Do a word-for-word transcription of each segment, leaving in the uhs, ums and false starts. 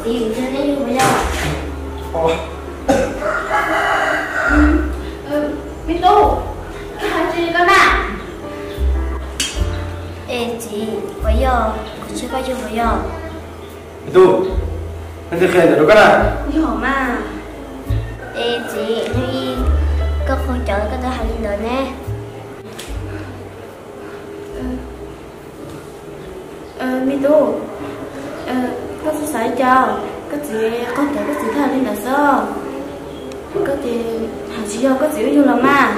chị cho nó như bây giờ. Ồ. Ừ, ừ, Minh Tu, cái hỏi chị con à? Ê chị, bây giờ, chị có chưa bây giờ? Minh Tu, anh thực hiện được cái này. Đi hỏi mà. Ê chị, đi, có không chọn cái đó hành nữa nè. Ờ, Minh Tu, ờ, có sự xảy cho, có chị, có thể có chị thay lên là sao? Có chị, hả chị đâu có chị yêu lắm mà.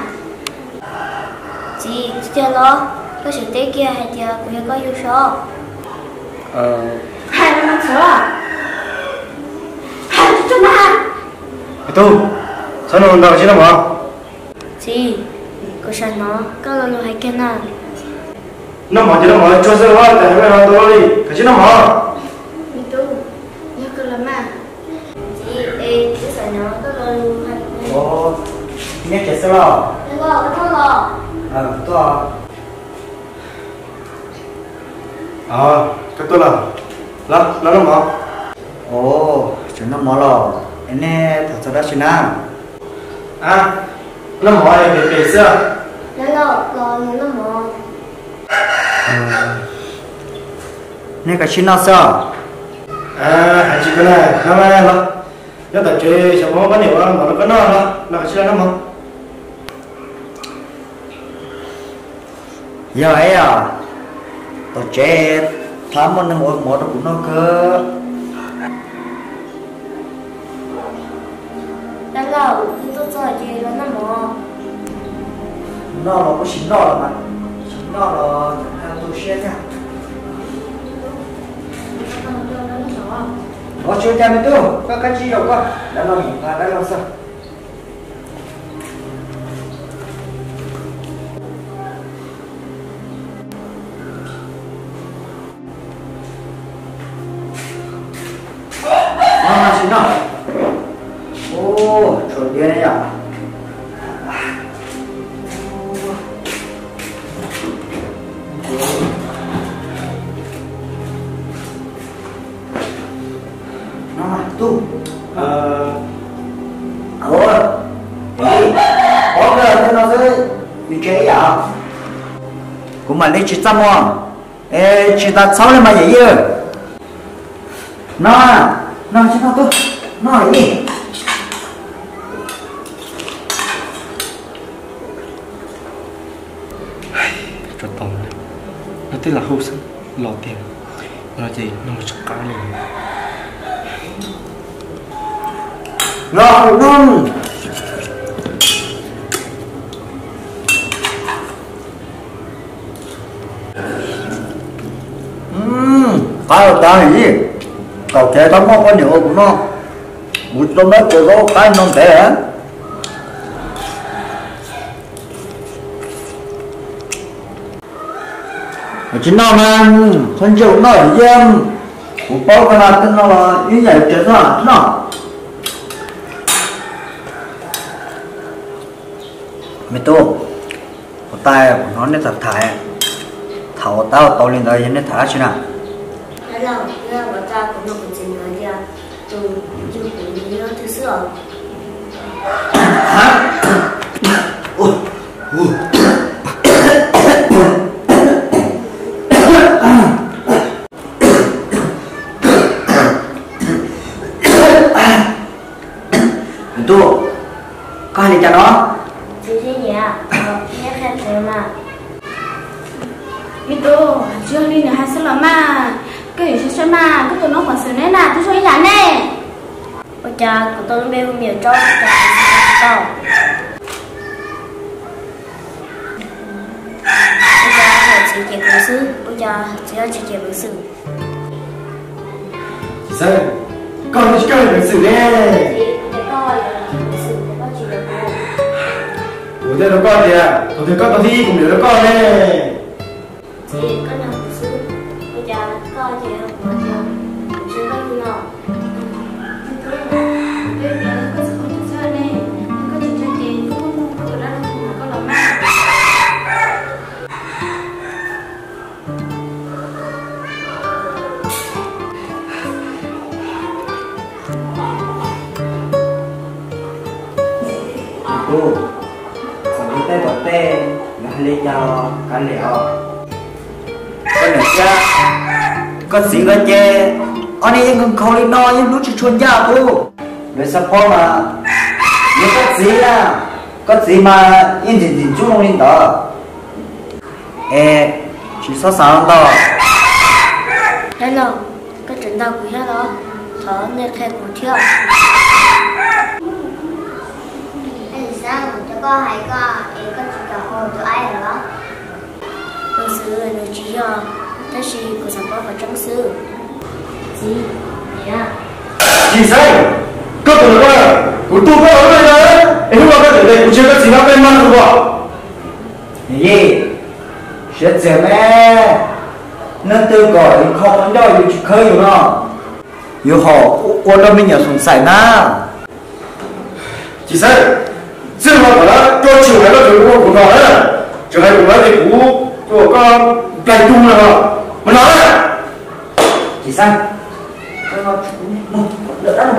Chị, chưa lo, có sự tế kia hay chưa, cũng có yêu số. Ờ. Hai năm số à? Hai chút mà. Minh Tu, sao nó đâu chứ đâu mà? Chị, có sao nó, có lo lo hay kia nào? Nó mà chứ nó mà cho sơ hoa tại mấy hàng đó đi, cái chứ nó mà. Minh Tu, nhớ cơ lắm mà. Chị, ê, chứ sao nó, có lo lo hay kia. Ồ, nghe chết sao lo? Đừng lo, đừng lo. Ờ, tôi à. Ờ, cái tôi là, là, là nó mà. Ồ, chúng nó mò lò, anh ấy thật sự đã xin à? À, nó mà là cái cái sao? Đừng lo, lo nó mò. Nè cái xin nó sao? À, hay chỉ cái này, nó này là, nó tập chơi sao mà có nhiều mà nó có nó là, là cái gì nó mà. Giờ ấy à, tôi chết, thám một năm một một cũng nó cơ. Đừng lo, tôi cho chị nó mò. Nó là có xin nó là mà, xin nó là tôi sẽ ra. Nó chưa cha mình tu, các cái gì đâu cơ, đã làm gì mà đã làm sao? Nó xin nó. Ô, chuẩn bị này à? Tu, Ờ, ủa, gì? Có cái thế nó sẽ bị chế à? Cũng mà lấy chỉ trăm không? Ê, chỉ ta sáu lên mà vậy chứ? Nó, nó chỉ nó tu, nó là gì? cho tổng này, nó tên là hậu sinh, lò tiền, nó gì, nó một chút cá liền. Ngon ngon. Ừm, cái là cái gì? Cậu trẻ tao có nhiều của nó. Một trong đó có cái non trẻ hả? Chính nó mà thân chịu nó ở dân. Một bao cái là tên nó là như vậy chết nó, nó. Mày tu, một tay của nó nên thật thải, thảo tao tao lên đây nên thả chứ nào. Đấy là, đấy là bọn ta cũng được trình nói ra, từ từ từ nó thứ sửa. Hả? Ủa, ủa. Mày tu, có ai đi cho nó? Chị thế nhỉ? Ờ, nhé khen thế mà. Minh Tu, chưa đi nữa hai số lắm mà. Cái gì sẽ mà, cái tụi nó còn xử nè nè, tôi cho ý là nè. Ôi cha, của tôi nó bê nhiều cho, cho tao. Ôi cha, hỏi chị chị bữa sư. Ôi cha, chị ơi chị chị bữa sư. Sao? Con chỉ cần được xử nè. Chị, để coi là bữa sư, để coi chị được không? Ủa thế nó con thì à? Tôi thấy con tao thi cũng được nó con nè. Chị, con nào bữa sư. Ôi cha, coi chị học bữa chưa? Bữa sư có gì nào? lấy cho cả liệu có được chưa có gì có chê anh ấy còn không đi nói nhưng lúc chỉ chuồn ra cô về support mà nhưng có gì à có gì mà yên chỉnh chỉnh chú không lên đó ê chỉ sao sao đó hello cái chuyện đâu của hello thở nên khen của chưa anh sao cho con hay con em có chỉ cho cô tụi ai rồi đó tôi sư là người chỉ do thế thì của sản phẩm và trong sư gì nhá chị sai có tụi nó coi của tôi có ở đây đấy em không có thể để của chưa có gì nó bên mang được không gì sẽ chờ mẹ nó từ gọi không ăn đâu chỉ khơi rồi nó yêu họ ôn đâu mình nhớ xuống sải na chị sai riêng mà phải là cho chiều này nó phải của nó đấy chứ hay của nó thì của của con cành tung là mà nói đấy chị sai nó đỡ đó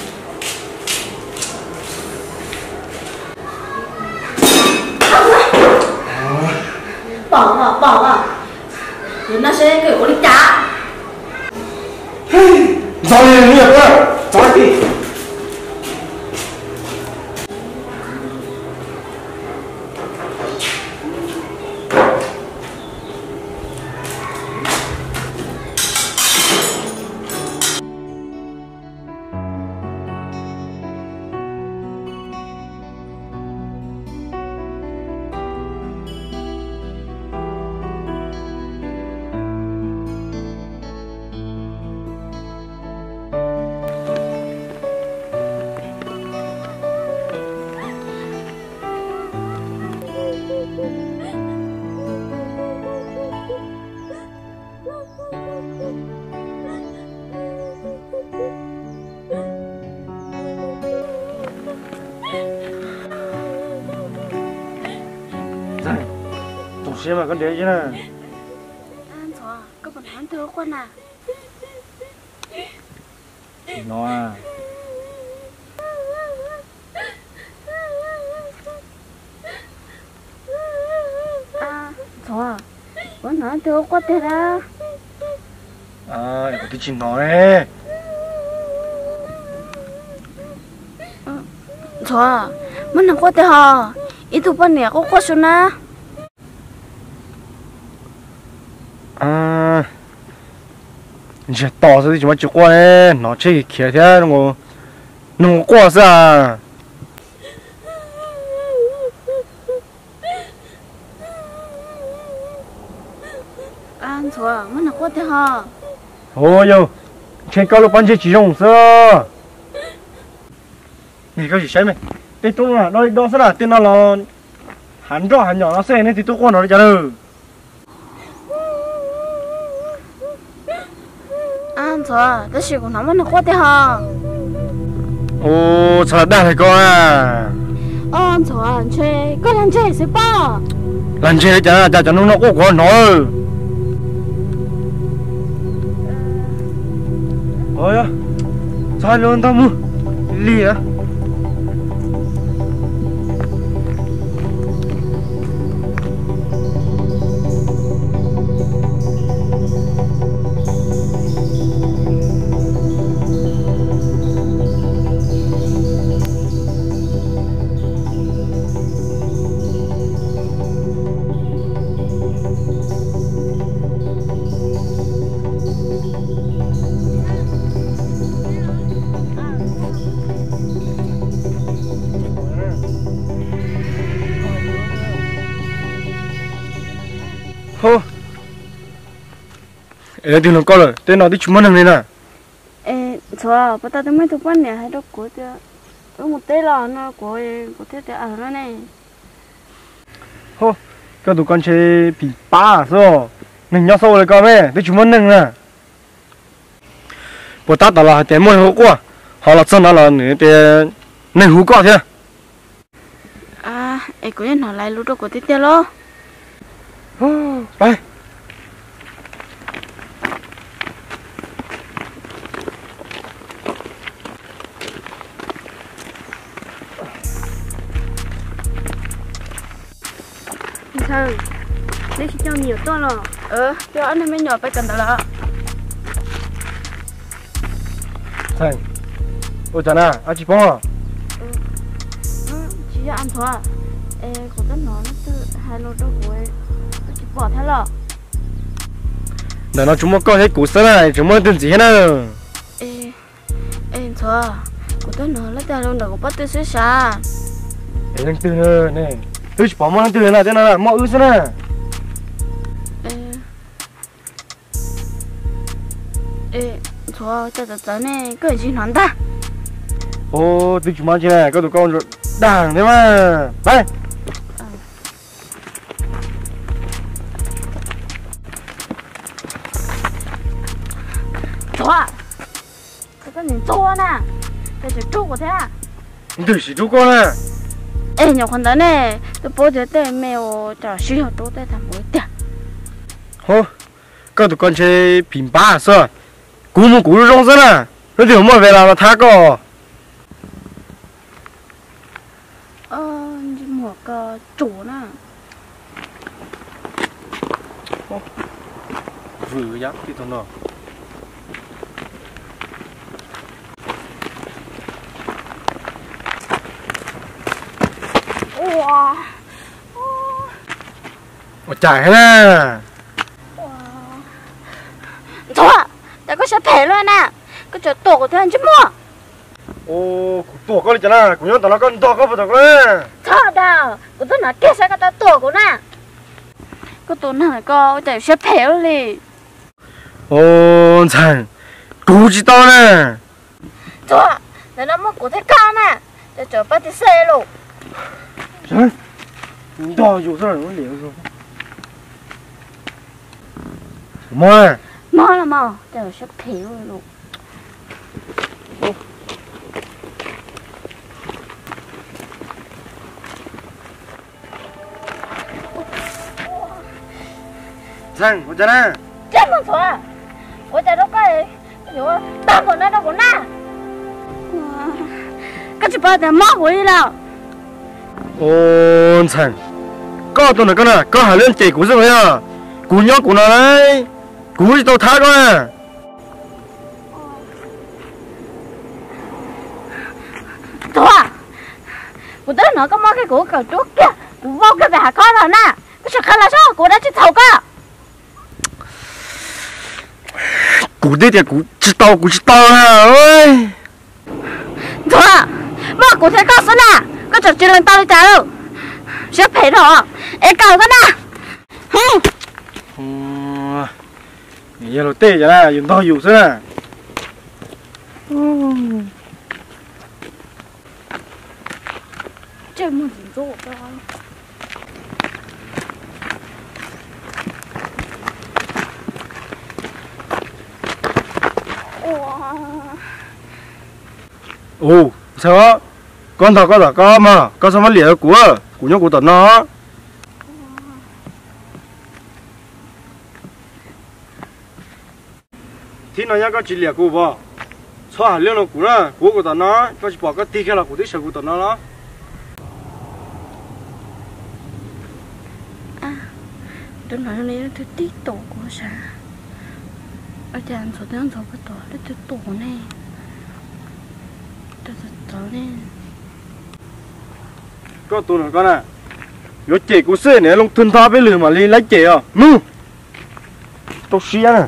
bỏ vào bỏ vào thì nó sẽ kiểu đi trả rồi đi nghiệp quá rồi đi xem mà con đế chứ nè anh thọ có phần hắn thưa quan à nó à à thọ con hắn thưa quan thế ra à em có tí chuyện nói đấy thọ mình làm quan thế hả ít thu quan nè có quan số na à giờ tỏ ra thì chúng ta chịu qua đấy nó chơi kia thế nó nó qua sao anh thọ mình làm quan thế hả ôi yo trên cao lúc ban chơi chỉ dùng sao này có gì sai mày đây tôi là nói đó sẽ là tên nó là hắn rõ hắn nhỏ nó xe nên thì tôi qua nó ra được anh thọ cái gì của nó mình làm quan thế hả 오, 잘한다, 이거야. 어, 저 안 돼. 그 란체 있을 봐. 란체 있잖아, 자, 저 놈은 꼭 거, 너. 어야, 잘 논다, 뭐. 리야. hô ê đừng có rồi tên nào đi chúng mình nè ê 좋아 bắt đầu mấy thứ quan nè hay đâu của thế có một té là nó của của thế thế ở nó này hô cái tụ con chơi bị ba rồi mình nhớ sâu rồi con mẹ đi chúng mình nè bữa tát đó là tiền mua hũ qua họ là chân đó là nửa tiền nên hũ qua thế à ê của nó lại lúc đó của thế thế lo ไป Thằng lấy chỉ cho nhiều to rồi. Ờ, cho anh em mới nhỏ phải cần đó là. Thằng, ôi chà na, anh chị phong à? Ừ, chỉ cho ăn thôi à. Ê, cô tất nó nó từ hai lô đâu của em, nó chỉ bỏ thế là. Để nó chúng nó coi thấy củ sữa này, chúng nó tên gì hết nào? Ê, ê thôi à, cô tất nó lấy tay luôn đâu có bắt tôi sẽ xa. Ê, đang từ nữa này, tôi chỉ bỏ món từ này thế nào là mọi ư thế nào? Ê, ê, thôi, cho tớ tớ này, cái gì nói ta? Ô, tôi chỉ mang trên này, các tụi con rồi đảng thế mà, đây. Thôi à, cái cái nhìn to nè, cái chỉ trâu của thế à? Tôi chỉ chú con à? Ê, nhỏ con đó này, tôi bố thế tê mèo trả suy học trâu tê thằng bố tê. Hô, các tụi con chơi phim ba à sao? Cú một cú rong rất à? Nó thì không mà về làm mà thác có. Ờ, như một cái chủ nè. Vừa giáp cái thằng nào? Wow. Ôi chải hết à? Thôi à, ta có sẽ phê luôn nè. Cái chỗ tổ của thế anh chứ mua. Ô, tổ con đi chả nào? Cũng nhớ tao nó con to có phải không? Thôi đâu, của tôi nói kia sẽ có ta tổ của nè. Cái tổ này có chạy sẽ phê luôn đi. Ô, chẳng, cú chỉ to nè. Thôi à, để nó mất của thế cao nè. Để chỗ bắt đi xe luôn. Trời, to dù sao nó liền rồi. Mò à? Mò là mò, để sẽ phê luôn. Chẳng, ôi chả nè. Chết mà thôi à. Ôi trời đất ơi, cái chỗ tao của nó đâu có nè. Cái chỗ bắt để mò của đi nào. Ôi chẳng, có tụi nó con à, có hả lên chạy cú rồi à? Cú nhóc của nó đấy, cú thì tao thác con à. Thôi à, cô tới nó có mò cái củ cầu trước kia, củ vô cái bè con rồi nè. Cái sao khăn là sao, củ đã chết thầu cơ. Cú đây thì cú chỉ tao, cú chỉ tao à ơi. Thôi à, mò củ thế con xuống nè. Cái chỗ chuyện lần tao đi trả đâu. Sẽ phê rồi, ê cầu con nè. Hừ. Ồ, giờ nó tê chả nè, dùng to dù thế nè. Chơi một gì rộ thôi. Ồ, sao á? Con thằng con thằng con mà, con sao mà lìa của, của nhau của tao nó. Thì nó nhá có chỉ lìa của vợ, sao hả lìa nó của nó, của của tao nó, có chỉ bỏ cái tí kia là của tí sợ của tao nó đó. À, tôi nói này là thứ tí tổ của sao? Ở đây ăn số tôi ăn số bắt tổ là thứ tổ này. Tôi thật tổ này. Có tụi nó con à, có chị của xe này long thân tha với lừa mà đi lấy chị à, nu, tao xí à.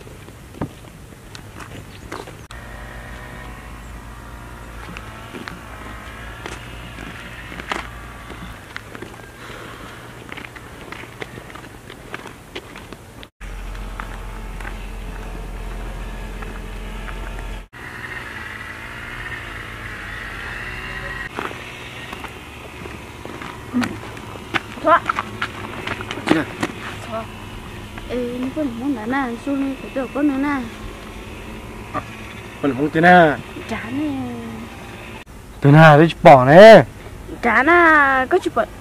Thôi. Chị này. Thôi. Ê, nó có muốn nói nè, xuống phải được con nữa nè. À, con không thế nào. Chán nè. Thế nào đấy bỏ này. Chán à, có chụp bật.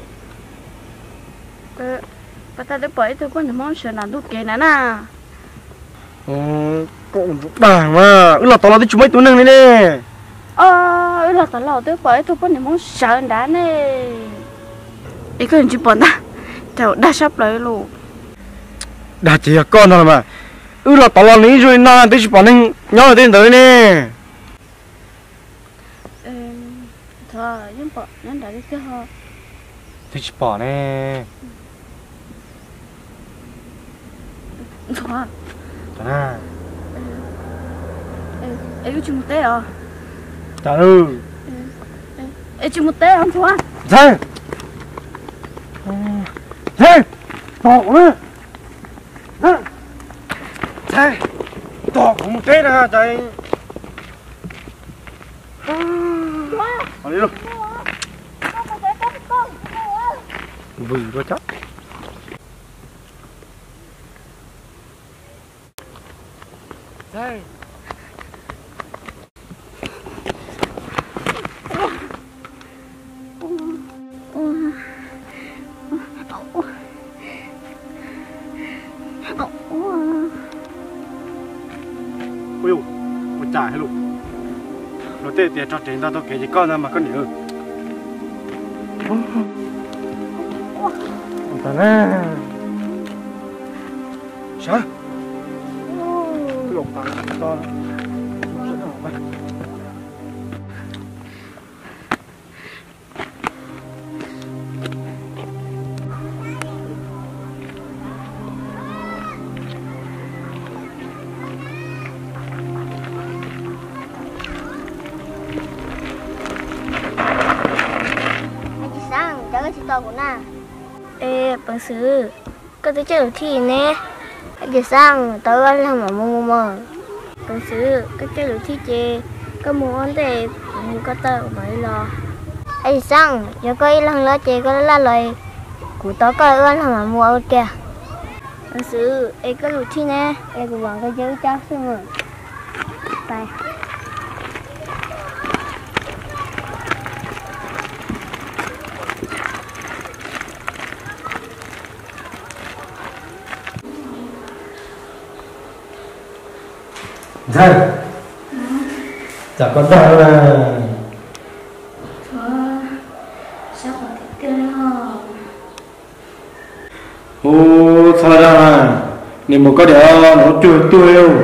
Cái, bà ta đã bởi tôi có những món sợ làm tốt kì nè nè. Ờ, cậu đảng mà, ư là tao là tí chú mấy túi nâng này nè. Ờ, ư là tao lò tôi bởi tôi có những món sợ đá nè. Ê, cái gì chụp bật ta? Cháu đã sắp lấy luôn. Đã chỉ là con thôi mà. Ừ là tao làm lý rồi nó tới chụp ảnh nhớ tên tới nè. Thôi, nhưng bỏ nó đã đi cái ho. Tới chụp bỏ nè. Thôi. À. Ê, cái chung té à? Chả ừ. Ê, chung một té không thôi. Thế. Thế. Tỏ nữa. Thế. Thế. Tỏ cũng một té nè chạy. Ở đi luôn. Vì có chắc. Đây. Ôi dồi, một trả hay luôn. Nó tê tê cho trên ta tôi kể gì con ra mà con nhớ. Ta nè. Sao? Cái lục tặng to. to của na. Ê, bằng sư, có tới chơi thì nè. Cái sang tớ ăn làm mà mua mua. Bằng sư, cái chơi thì chơi, có muốn để mua có tớ mấy lo. Cái sang, giờ có lần nữa chơi có là lời của tớ có ăn làm mà mua ở kìa. Bằng sư, ê có lụt thì nè, ê của bạn có chơi chắc xem rồi. Bye. Thôi, chả có đâu là Thôi, sao còn thích tiền hả? ô thôi ra nếu mà có điều nó chui chui không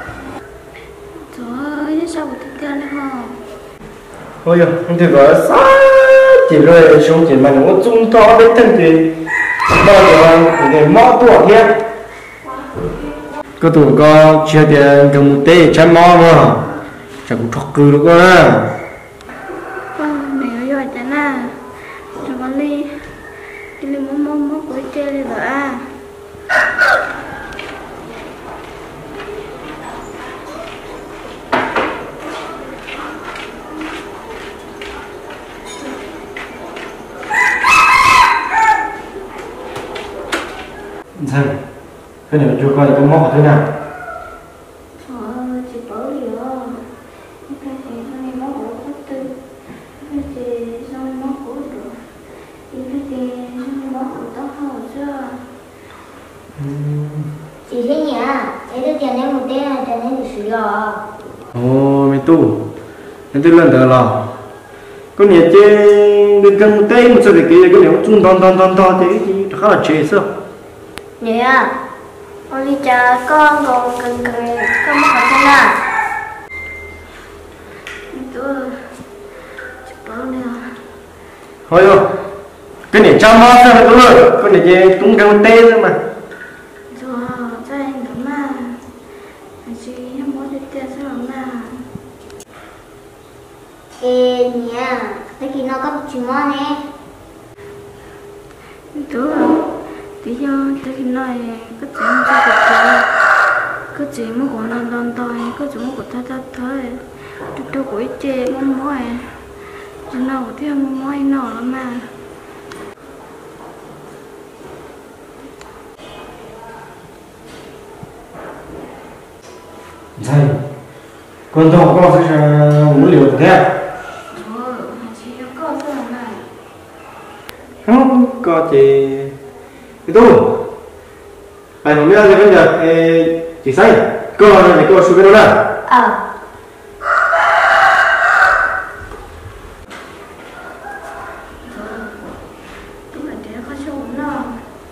Thôi, sao còn thích tiền hả? ôi giờ không thể gọi sao chỉ rồi xuống chỉ mà nó trung to với thân thì bao giờ để mót tuổi kia có tụi con chia tiền cầm một tê chăn mò mà chẳng cũng thọc cừ được á Mẹ ơi giỏi chán à. Cho con đi đi lên mốt mốt mốt của chơi đi vợ à. Thôi cái này cho coi cái móc thế nào Thôi, chị bảo gì đó. Cái gì sao em mốt của khách tư. Cái gì sao em mốt của được. Cái gì sao em mốt của tóc hầu chưa. Chị thế nhỉ? Thế tôi tiền em một tên là tiền em được sử dụng. ồ mày tu nên tôi lần đầu là có nhiều chơi được gần một tay một số cái kia cái nếu chung đòn đòn đòn đòn thế thì khá là chế sao Nhỉ à? Con đi cha con còn cần cần con mất hết thế nào? Tôi chụp bao nhiêu? thôi rồi cái này chăm móc sao tôi rồi cái này chơi cũng gần một tay thôi mà Rồi, cho anh đúng mà. Anh chị em muốn đi tiền sao mà. Ê nhỉ? Thế khi nó có một chữ mò nè. Tôi tí cho tới khi này có chuyện cho cuộc chơi có chuyện mà còn đòn đòn toi có chuyện mà còn thay thay thôi tôi tôi cũng chê mong mỏi cho nào có thêm mong mỏi nào lắm mà thầy con tôi có sẽ muốn liều thế thôi chị có sao mà không có chị cái tu anh không biết gì bây giờ chị say cô này cô suy cái đó nè Ờ. tôi phải để có chỗ nào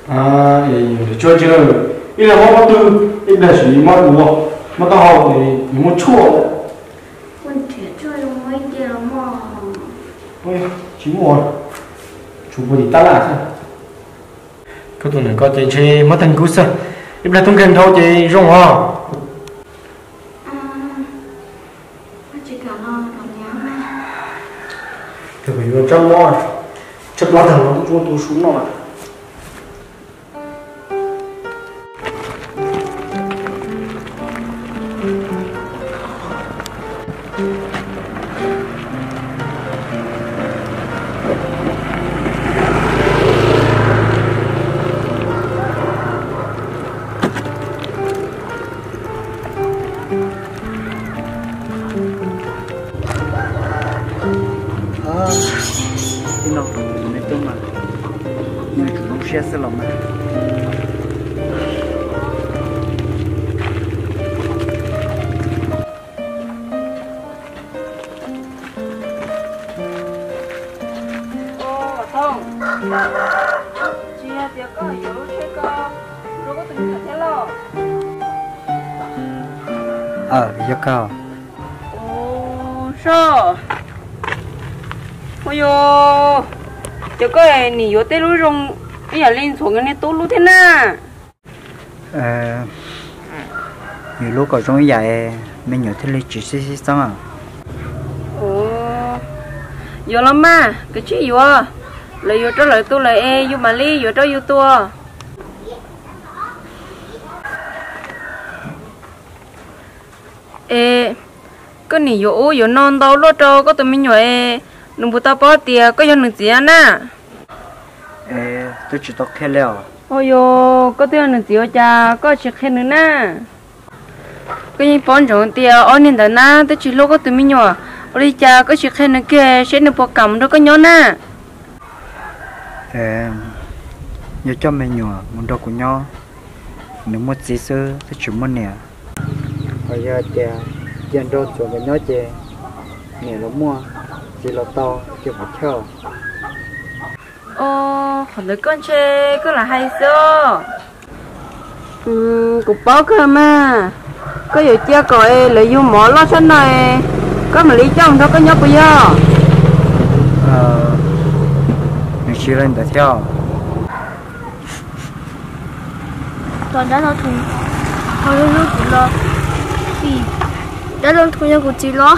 à để cho chơi ít là món tư ít là chỉ món đồ mà tao học thì món chua quân thiệt chơi đâu mấy tiền mà ôi chỉ một chú bố đi ta là sao các tụi này có chơi chơi mất thành cú sao ít là tung kèm thôi chơi rong à chỉ cả lo cả nhà thì phải vô trong mò chất lá thằng nó cũng tôi xuống nó mà Thì nó nên tôi mà nhưng mà cũng không share lòng mà ô không chị à tiệc có hiểu chơi có rồi có từng là thế lo ờ giờ cao ô sao ôi yo giờ cái này yo tê lúa rong bây giờ lên xuống cái này tốt lúa thế na ờ nhiều lúc có trong vậy mình nhớ thấy chỉ xí xí xong à ồ yo lắm mà cái chuyện yo lấy yo cho lấy tôi lấy e yo mà li yo cho yo tua e cái này yo yo non đâu lúa cho có tụi mình yo e nung bút tao bỏ tiền có yon nung gì à ê tôi chỉ tóc khéo leo ôi yo có tiền nung gì cha có chỉ khen nữa na cái gì bón trồng tiền ở nên đó na tôi chỉ lúc có tụi mình nhỏ ở đây cha có chỉ khen nữa kia sẽ được bỏ cầm đó có nhớ na ê nhớ cho mình nhỏ muốn đâu của nhau nếu một gì sơ tôi chỉ muốn nè bây giờ tiền tiền đâu cho cái nhớ tiền nè nó mua chỉ là to chưa phải theo ô hồi đấy con chơi cứ là hay sao ừ cục bó cơ mà có giờ chia còi lấy vô mỏ lo sân này có mà lý trong đó có nhóc bây giờ ờ mình chỉ lên để theo toàn đã lo thùng thôi lúc lúc chỉ lo thì đã lo thùng nhau của chị lo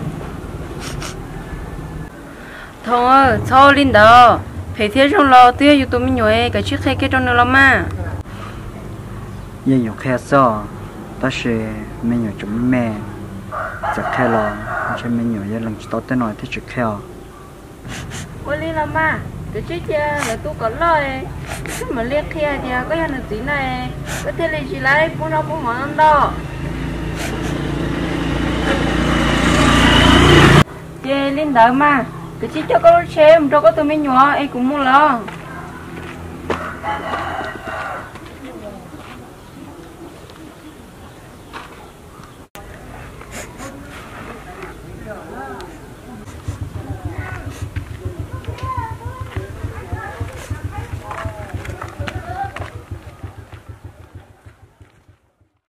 thôi thôi linh đó phải thiết trong lo tiêu yêu tụi mình nhồi cái chiếc khay kia trong nó mà nhưng nhiều khe so ta sẽ mình nhiều chúng mẹจะแค่รอใช่ไหมอยู่ยังหลังโต๊ะแต่หน่อยที่จุดแค่ ôi linh lắm mà cái chiếc kia là tôi có lo này mà liếc kia thì có nhà được tí này có thể lấy chỉ lấy cũng đâu cũng ngon đâu chơi linh đó mà cái chiếc cho có xem cho có tụi mình nhỏ ấy cũng muốn lo